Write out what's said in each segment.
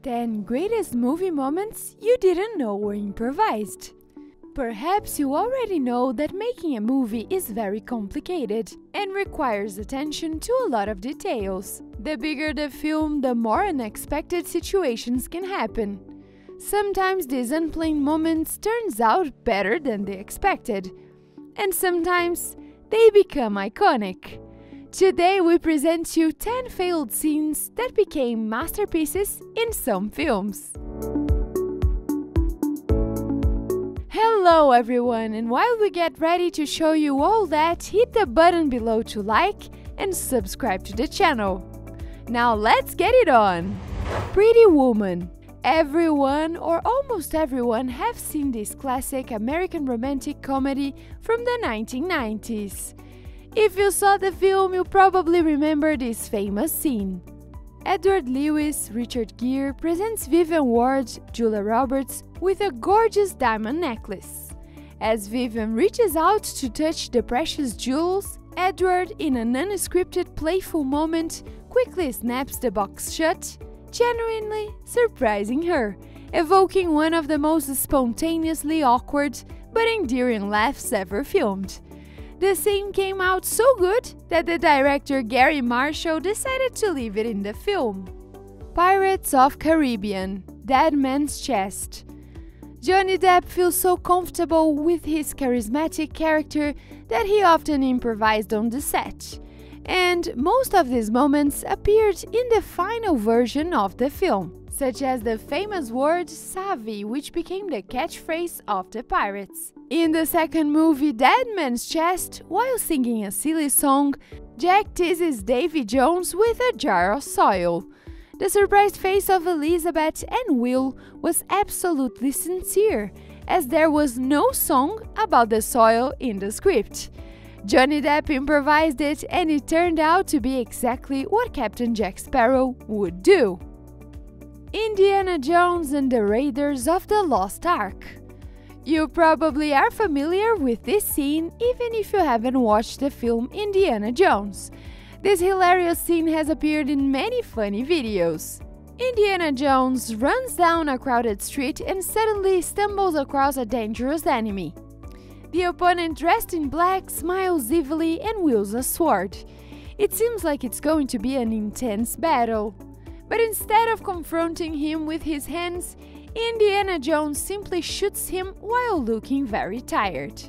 10 greatest movie moments you didn't know were improvised. Perhaps you already know that making a movie is very complicated and requires attention to a lot of details. The bigger the film, the more unexpected situations can happen. Sometimes these unplanned moments turns out better than they expected, and sometimes they become iconic. Today we present you 10 failed scenes that became masterpieces in some films. Hello everyone, and while we get ready to show you all that, hit the button below to like and subscribe to the channel. Now let's get it on! Pretty Woman. Everyone or almost everyone have seen this classic American romantic comedy from the 1990s. If you saw the film, you probably remember this famous scene. Edward Lewis, Richard Gere presents Vivian Ward, Julia Roberts, with a gorgeous diamond necklace. As Vivian reaches out to touch the precious jewels, Edward, in an unscripted playful moment, quickly snaps the box shut, genuinely surprising her, evoking one of the most spontaneously awkward but endearing laughs ever filmed. The scene came out so good that the director Gary Marshall decided to leave it in the film. Pirates of Caribbean. Dead Man's Chest. Johnny Depp feels so comfortable with his charismatic character that he often improvised on the set, and most of these moments appeared in the final version of the film, such as the famous word "savvy," which became the catchphrase of the pirates. In the second movie, Dead Man's Chest, while singing a silly song, Jack teases Davy Jones with a jar of soil. The surprised face of Elizabeth and Will was absolutely sincere, as there was no song about the soil in the script. Johnny Depp improvised it, and it turned out to be exactly what Captain Jack Sparrow would do. Indiana Jones and the Raiders of the Lost Ark. You probably are familiar with this scene even if you haven't watched the film Indiana Jones. This hilarious scene has appeared in many funny videos. Indiana Jones runs down a crowded street and suddenly stumbles across a dangerous enemy. The opponent, dressed in black, smiles evilly and wields a sword. It seems like it's going to be an intense battle. But instead of confronting him with his hands, Indiana Jones simply shoots him while looking very tired.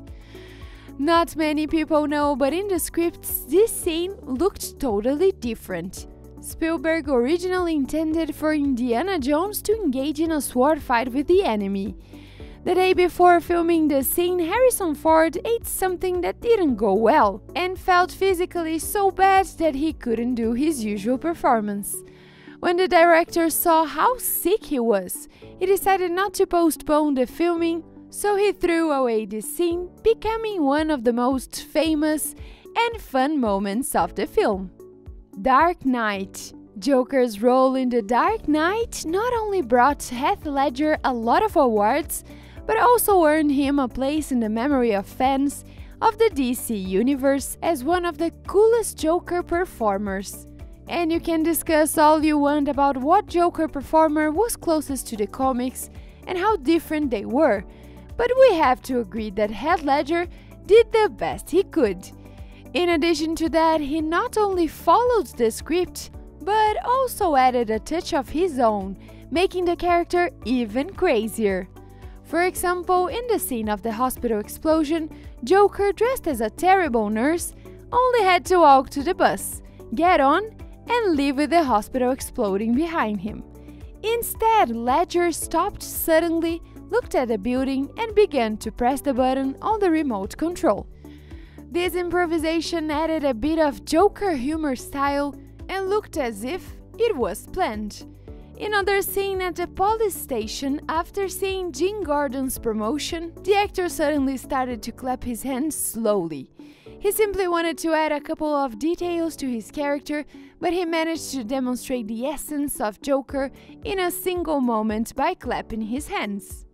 Not many people know, but in the scripts, this scene looked totally different. Spielberg originally intended for Indiana Jones to engage in a sword fight with the enemy. The day before filming the scene, Harrison Ford ate something that didn't go well and felt physically so bad that he couldn't do his usual performance. When the director saw how sick he was, he decided not to postpone the filming, so he threw away this scene, becoming one of the most famous and fun moments of the film. Dark Knight. Joker's role in The Dark Knight not only brought Heath Ledger a lot of awards, but also earned him a place in the memory of fans of the DC Universe as one of the coolest Joker performers. And you can discuss all you want about what Joker performer was closest to the comics and how different they were, but we have to agree that Heath Ledger did the best he could. In addition to that, he not only followed the script, but also added a touch of his own, making the character even crazier. For example, in the scene of the hospital explosion, Joker, dressed as a terrible nurse, only had to walk to the bus, get on, and leave with the hospital exploding behind him. Instead, Ledger stopped suddenly, looked at the building, and began to press the button on the remote control. This improvisation added a bit of Joker humor style and looked as if it was planned. In another scene at the police station, after seeing Jim Gordon's promotion, the actor suddenly started to clap his hands slowly. He simply wanted to add a couple of details to his character, but he managed to demonstrate the essence of Joker in a single moment by clapping his hands.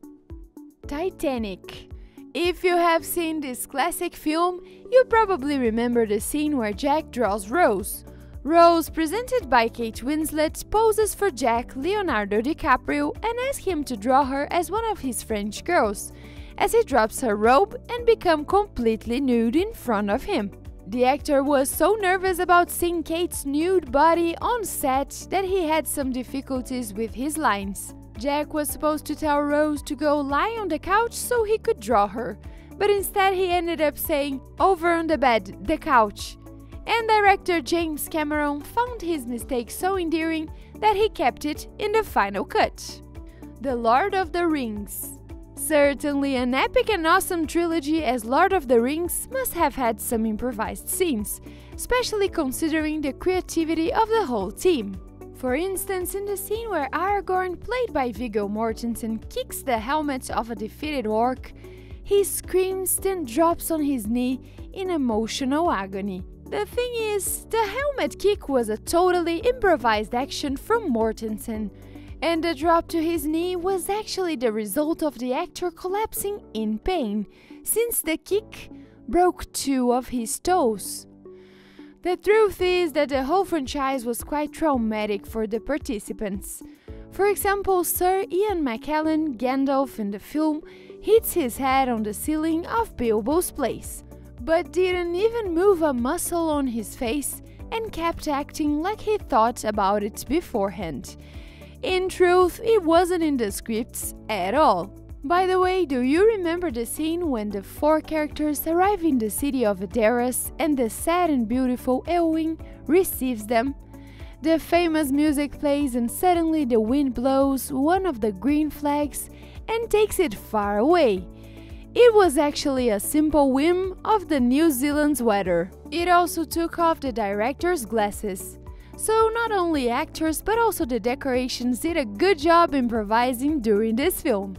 Titanic. If you have seen this classic film, you probably remember the scene where Jack draws Rose. Rose, presented by Kate Winslet, poses for Jack Leonardo DiCaprio and asks him to draw her as one of his French girls, as he drops her robe and becomes completely nude in front of him. The actor was so nervous about seeing Kate's nude body on set that he had some difficulties with his lines. Jack was supposed to tell Rose to go lie on the couch so he could draw her, but instead he ended up saying, "Over on the bed, the couch." And director James Cameron found his mistake so endearing that he kept it in the final cut. The Lord of the Rings. Certainly an epic and awesome trilogy as Lord of the Rings must have had some improvised scenes, especially considering the creativity of the whole team. For instance, in the scene where Aragorn, played by Viggo Mortensen, kicks the helmet of a defeated orc, he screams then drops on his knee in emotional agony. The thing is, the helmet kick was a totally improvised action from Mortensen, and the drop to his knee was actually the result of the actor collapsing in pain, since the kick broke 2 of his toes. The truth is that the whole franchise was quite traumatic for the participants. For example, Sir Ian McKellen, Gandalf in the film, hits his head on the ceiling of Bilbo's place, but didn't even move a muscle on his face and kept acting like he thought about it beforehand. In truth, it wasn't in the scripts at all. By the way, do you remember the scene when the 4 characters arrive in the city of Edaras and the sad and beautiful Eowyn receives them? The famous music plays and suddenly the wind blows one of the green flags and takes it far away. It was actually a simple whim of the New Zealand's weather. It also took off the director's glasses. So not only actors but also the decorations did a good job improvising during this film.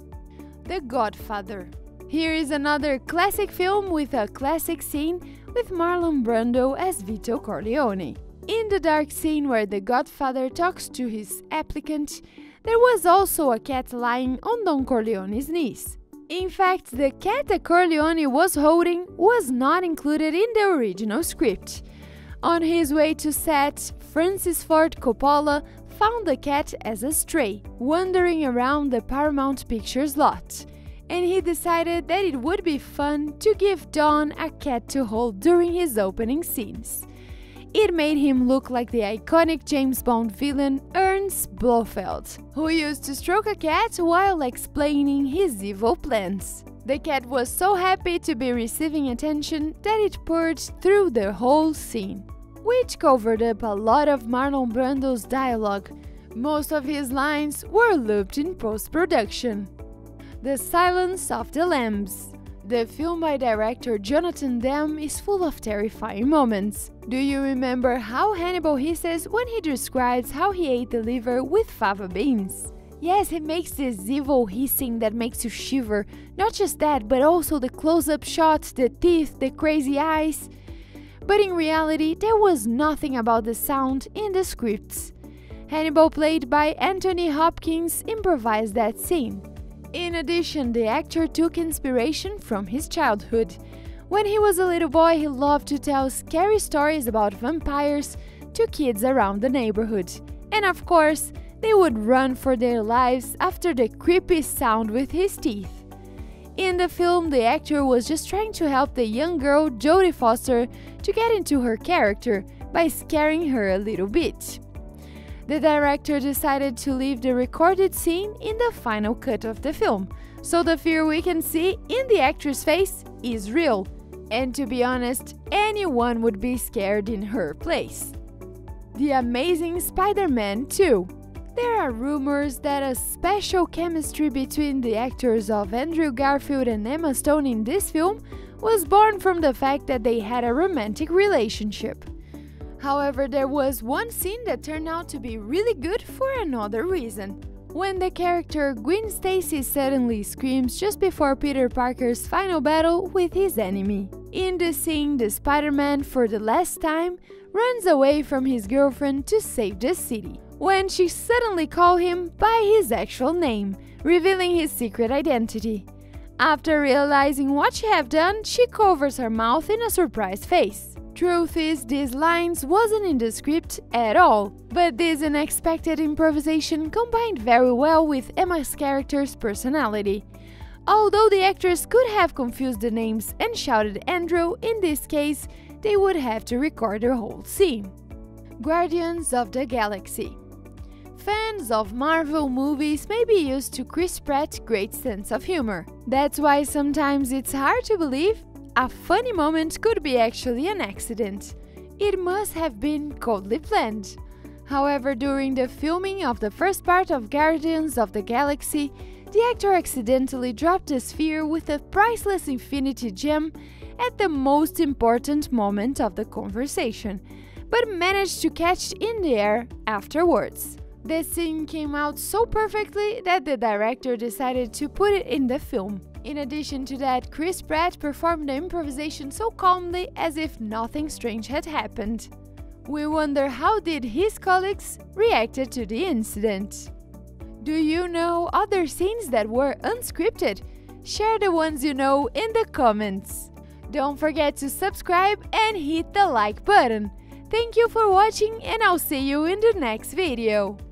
The Godfather. Here is another classic film with a classic scene with Marlon Brando as Vito Corleone. In the dark scene where the Godfather talks to his applicant, there was also a cat lying on Don Corleone's knees. In fact, the cat that Corleone was holding was not included in the original script. On his way to set, Francis Ford Coppola found the cat as a stray, wandering around the Paramount Pictures lot, and he decided that it would be fun to give Don a cat to hold during his opening scenes. It made him look like the iconic James Bond villain Ernst Blofeld, who used to stroke a cat while explaining his evil plans. The cat was so happy to be receiving attention that it purred through the whole scene, which covered up a lot of Marlon Brando's dialogue. Most of his lines were looped in post-production. The Silence of the Lambs. The film by director Jonathan Demme is full of terrifying moments. Do you remember how Hannibal hisses when he describes how he ate the liver with fava beans? Yes, he makes this evil hissing that makes you shiver. Not just that, but also the close-up shots, the teeth, the crazy eyes. But in reality, there was nothing about the sound in the scripts. Hannibal, played by Anthony Hopkins, improvised that scene. In addition, the actor took inspiration from his childhood. When he was a little boy, he loved to tell scary stories about vampires to kids around the neighborhood. And of course, they would run for their lives after the creepy sound with his teeth. In the film, the actor was just trying to help the young girl Jodie Foster to get into her character by scaring her a little bit. The director decided to leave the recorded scene in the final cut of the film, so the fear we can see in the actress' face is real, and to be honest, anyone would be scared in her place. The Amazing Spider-Man 2. There are rumors that a special chemistry between the actors of Andrew Garfield and Emma Stone in this film was born from the fact that they had a romantic relationship. However, there was one scene that turned out to be really good for another reason. When the character Gwen Stacy suddenly screams just before Peter Parker's final battle with his enemy. In the scene, the Spider-Man, for the last time, runs away from his girlfriend to save the city, when she suddenly calls him by his actual name, revealing his secret identity. After realizing what she had done, she covers her mouth in a surprised face. Truth is, these lines wasn't in the script at all, but this unexpected improvisation combined very well with Emma's character's personality. Although the actors could have confused the names and shouted Andrew, in this case, they would have to record the whole scene. Guardians of the Galaxy. Fans of Marvel movies may be used to Chris Pratt's great sense of humor. That's why sometimes it's hard to believe a funny moment could be actually an accident. It must have been coldly planned. However, during the filming of the first part of Guardians of the Galaxy, the actor accidentally dropped the sphere with a priceless infinity gem at the most important moment of the conversation, but managed to catch it in the air afterwards. The scene came out so perfectly that the director decided to put it in the film. In addition to that, Chris Pratt performed the improvisation so calmly as if nothing strange had happened. We wonder how did his colleagues reacted to the incident. Do you know other scenes that were unscripted? Share the ones you know in the comments. Don't forget to subscribe and hit the like button. Thank you for watching and I'll see you in the next video.